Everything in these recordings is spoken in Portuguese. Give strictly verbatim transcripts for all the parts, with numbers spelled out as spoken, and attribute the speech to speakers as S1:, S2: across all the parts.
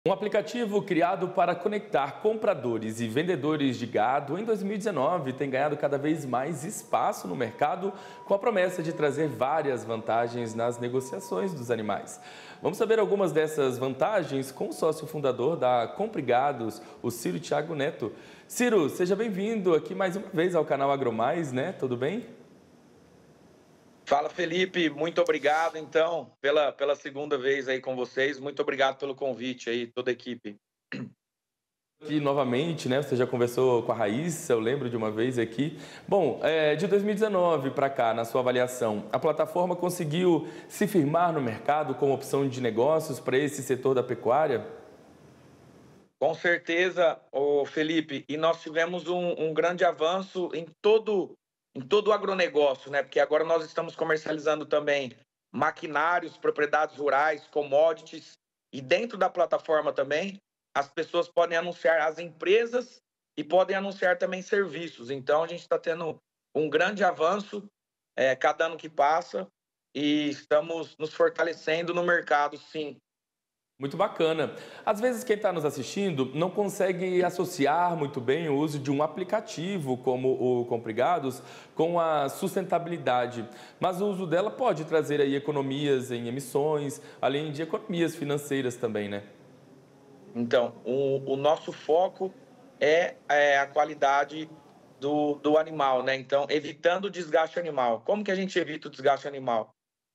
S1: Um aplicativo criado para conectar compradores e vendedores de gado em dois mil e dezenove tem ganhado cada vez mais espaço no mercado, com a promessa de trazer várias vantagens nas negociações dos animais. Vamos saber algumas dessas vantagens com o sócio fundador da Comprigados, o Ciro Thiago Neto. Ciro, seja bem-vindo aqui mais uma vez ao canal AgroMais, né? Tudo bem?
S2: Fala, Felipe, muito obrigado, então, pela, pela segunda vez aí com vocês. Muito obrigado pelo convite aí, toda a equipe.
S1: Aqui novamente, né? Você já conversou com a Raíssa, eu lembro de uma vez aqui. Bom, é, de dois mil e dezenove para cá, na sua avaliação, a plataforma conseguiu se firmar no mercado como opção de negócios para esse setor da pecuária?
S2: Com certeza, ô Felipe, e nós tivemos um, um grande avanço em todo, em todo o agronegócio, né? Porque agora nós estamos comercializando também maquinários, propriedades rurais, commodities, e dentro da plataforma também as pessoas podem anunciar as empresas e podem anunciar também serviços. Então a gente está tendo um grande avanço é, cada ano que passa e estamos nos fortalecendo no mercado, sim.
S1: Muito bacana. Às vezes quem está nos assistindo não consegue associar muito bem o uso de um aplicativo como o Comprigados com a sustentabilidade, mas o uso dela pode trazer aí economias em emissões, além de economias financeiras também, né?
S2: Então, o, o nosso foco é, é a qualidade do, do animal, né? Então, evitando o desgaste animal. Como que a gente evita o desgaste animal?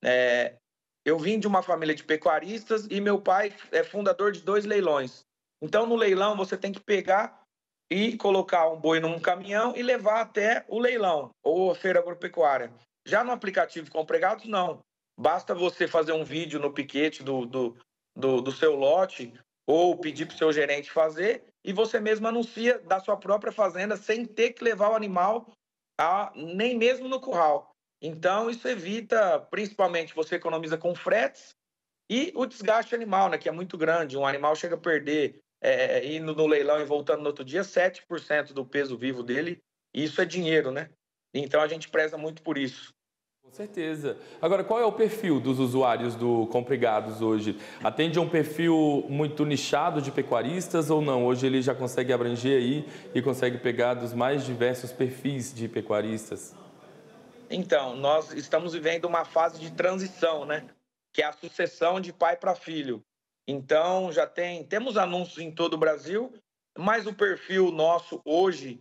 S2: É, eu vim de uma família de pecuaristas e meu pai é fundador de dois leilões. Então, no leilão, você tem que pegar e colocar um boi num caminhão e levar até o leilão ou a feira agropecuária. Já no aplicativo Compregados, não. Basta você fazer um vídeo no piquete do, do, do, do seu lote ou pedir para o seu gerente fazer e você mesmo anuncia da sua própria fazenda sem ter que levar o animal a, nem mesmo no curral. Então, isso evita, principalmente, você economiza com fretes e o desgaste animal, né, que é muito grande. Um animal chega a perder, é, indo no leilão e voltando no outro dia, sete por cento do peso vivo dele, e isso é dinheiro, né? Então, a gente preza muito por isso.
S1: Com certeza. Agora, qual é o perfil dos usuários do Comprigados hoje? Atende a um perfil muito nichado de pecuaristas ou não? Hoje ele já consegue abranger aí e consegue pegar dos mais diversos perfis de pecuaristas?
S2: Então, nós estamos vivendo uma fase de transição, né? Que é a sucessão de pai para filho. Então, já tem, temos anúncios em todo o Brasil, mas o perfil nosso hoje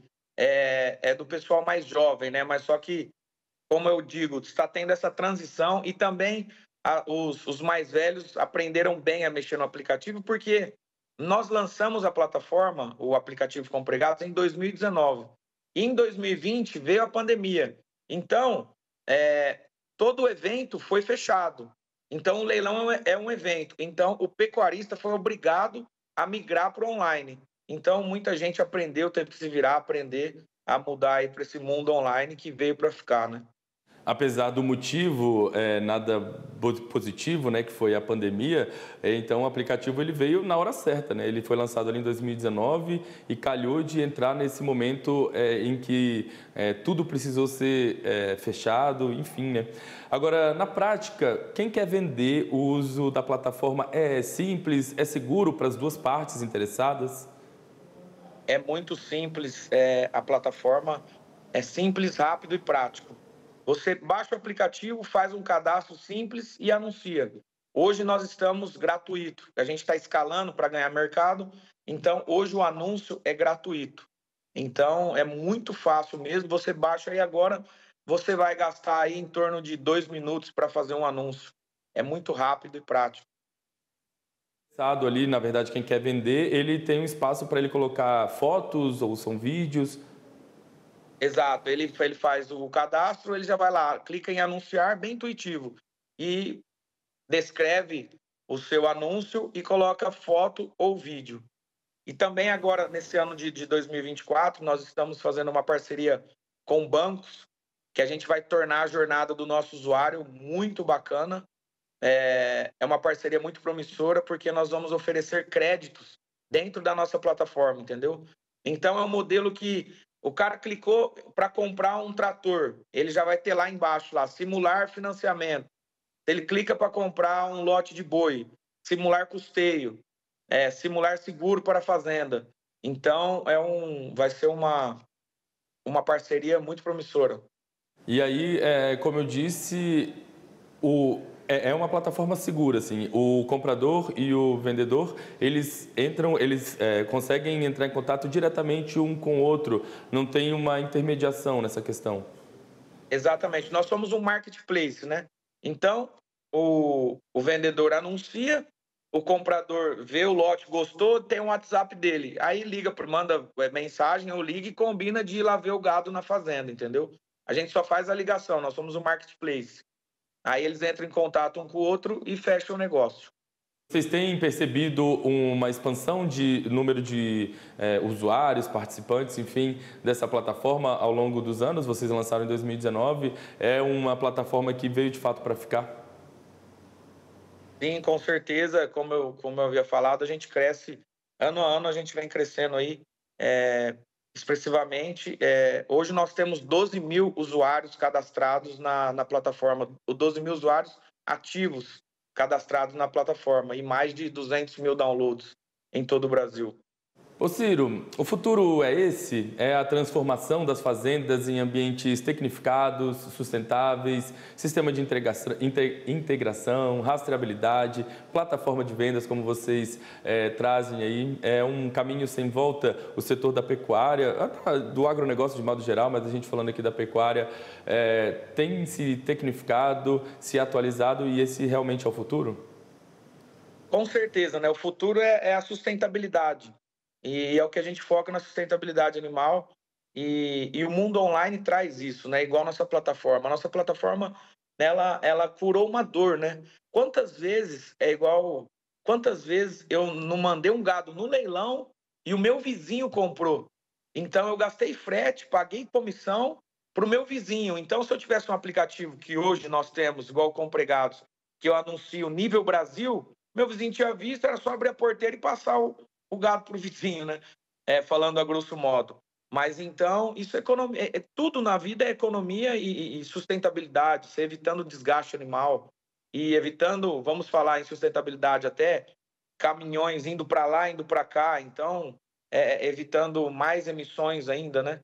S2: é, é do pessoal mais jovem, né? Mas só que, como eu digo, está tendo essa transição e também a, os, os mais velhos aprenderam bem a mexer no aplicativo, porque nós lançamos a plataforma, o aplicativo Compregados, em dois mil e dezenove. E em dois mil e vinte veio a pandemia. Então, é, todo o evento foi fechado. Então, o leilão é é um evento. Então, o pecuarista foi obrigado a migrar para o online. Então, muita gente aprendeu, teve que se virar, aprender a mudar aí para esse mundo online que veio para ficar, né?
S1: Apesar do motivo é, nada bo- positivo, né, que foi a pandemia, é, então o aplicativo ele veio na hora certa, né? Ele foi lançado ali em dois mil e dezenove e calhou de entrar nesse momento é, em que é, tudo precisou ser é, fechado, enfim, né? Agora, na prática, quem quer vender o uso da plataforma é simples, é seguro para as duas partes interessadas?
S2: É muito simples, é, a plataforma é simples, rápido e prático. Você baixa o aplicativo, faz um cadastro simples e anuncia. Hoje nós estamos gratuito. A gente está escalando para ganhar mercado, então hoje o anúncio é gratuito. Então é muito fácil mesmo. Você baixa aí agora, você vai gastar aí em torno de dois minutos para fazer um anúncio. É muito rápido e prático.
S1: Interessado ali, na verdade, quem quer vender, ele tem um espaço para ele colocar fotos ou são vídeos.
S2: Exato, ele, ele faz o cadastro, ele já vai lá, clica em anunciar, bem intuitivo, e descreve o seu anúncio e coloca foto ou vídeo. E também agora, nesse ano de, de dois mil e vinte e quatro, nós estamos fazendo uma parceria com bancos, que a gente vai tornar a jornada do nosso usuário muito bacana. É, é uma parceria muito promissora, porque nós vamos oferecer créditos dentro da nossa plataforma, entendeu? Então, é um modelo que o cara clicou para comprar um trator, ele já vai ter lá embaixo, lá, simular financiamento. Ele clica para comprar um lote de boi, simular custeio. é, simular seguro para a fazenda. Então, é um, vai ser uma, uma parceria muito promissora.
S1: E aí, é, como eu disse, o, é, é uma plataforma segura, assim. O comprador e o vendedor, eles entram, eles é, conseguem entrar em contato diretamente um com o outro. Não tem uma intermediação nessa questão.
S2: Exatamente. Nós somos um marketplace, né? Então, o, o vendedor anuncia, o comprador vê o lote, gostou, tem um WhatsApp dele. Aí liga, manda mensagem ou liga e combina de ir lá ver o gado na fazenda, entendeu? A gente só faz a ligação, nós somos um marketplace. Aí eles entram em contato um com o outro e fecham o negócio.
S1: Vocês têm percebido uma expansão de número de é, usuários, participantes, enfim, dessa plataforma ao longo dos anos? Vocês lançaram em dois mil e dezenove. É uma plataforma que veio de fato para ficar?
S2: Sim, com certeza. Como eu, como eu havia falado, a gente cresce ano a ano, a gente vem crescendo aí é, expressivamente. É, hoje nós temos doze mil usuários cadastrados na, na plataforma, doze mil usuários ativos cadastrados na plataforma e mais de duzentos mil downloads em todo o Brasil.
S1: Ô Ciro, o futuro é esse? É a transformação das fazendas em ambientes tecnificados, sustentáveis, sistema de integração, rastreabilidade, plataforma de vendas, como vocês é, trazem aí. É um caminho sem volta o setor da pecuária, do agronegócio de modo geral, mas a gente falando aqui da pecuária, é, tem se tecnificado, se atualizado e esse realmente é o futuro?
S2: Com certeza, né? O futuro é, é a sustentabilidade. E é o que a gente foca na sustentabilidade animal. E, e o mundo online traz isso, né? Igual a nossa plataforma. A nossa plataforma, ela, ela curou uma dor, né? Quantas vezes é igual... Quantas vezes eu não mandei um gado no leilão e o meu vizinho comprou? Então, eu gastei frete, paguei comissão para o meu vizinho. Então, se eu tivesse um aplicativo que hoje nós temos, igual o Compregados, que eu anuncio nível Brasil, meu vizinho tinha visto, era só abrir a porteira e passar o, o gado para o vizinho, né? É, falando a grosso modo. Mas então, isso é economia. É, é, tudo na vida é economia e, e sustentabilidade, você evitando desgaste animal e evitando, vamos falar em sustentabilidade até, caminhões indo para lá, indo para cá. Então, é, evitando mais emissões ainda, né?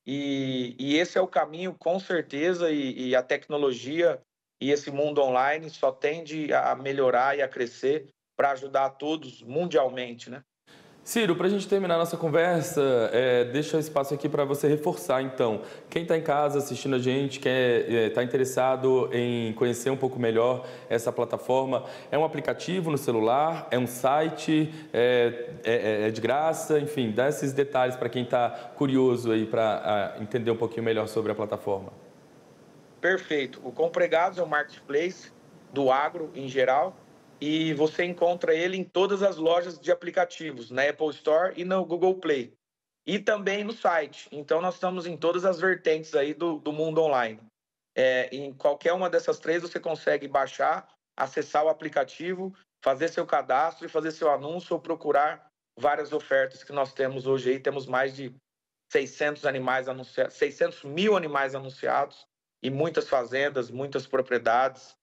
S2: E, e esse é o caminho, com certeza, e, e a tecnologia e esse mundo online só tende a melhorar e a crescer para ajudar a todos mundialmente, né?
S1: Ciro, para a gente terminar nossa conversa, é, deixa espaço aqui para você reforçar, então. Quem está em casa assistindo a gente, quer está é, interessado em conhecer um pouco melhor essa plataforma, é um aplicativo no celular, é um site, é, é, é de graça, enfim, dá esses detalhes para quem está curioso aí para entender um pouquinho melhor sobre a plataforma.
S2: Perfeito. O Compregados é um marketplace do agro em geral, e você encontra ele em todas as lojas de aplicativos, na Apple Store e no Google Play. E também no site. Então, nós estamos em todas as vertentes aí do, do mundo online. É, em qualquer uma dessas três, você consegue baixar, acessar o aplicativo, fazer seu cadastro e fazer seu anúncio ou procurar várias ofertas que nós temos hoje aí. Temos mais de seiscentos animais anunciados, seiscentos mil animais anunciados e muitas fazendas, muitas propriedades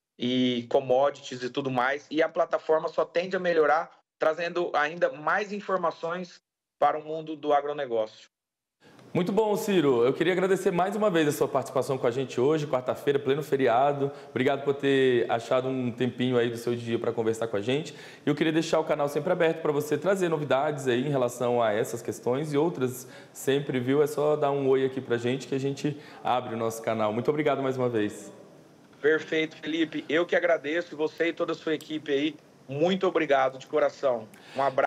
S2: e commodities e tudo mais, e a plataforma só tende a melhorar, trazendo ainda mais informações para o mundo do agronegócio.
S1: Muito bom, Ciro. Eu queria agradecer mais uma vez a sua participação com a gente hoje, quarta-feira, pleno feriado. Obrigado por ter achado um tempinho aí do seu dia para conversar com a gente. E eu queria deixar o canal sempre aberto para você trazer novidades aí em relação a essas questões e outras sempre, viu? É só dar um oi aqui para a gente que a gente abre o nosso canal. Muito obrigado mais uma vez.
S2: Perfeito, Felipe. Eu que agradeço, você e toda a sua equipe aí. Muito obrigado de coração. Um abraço.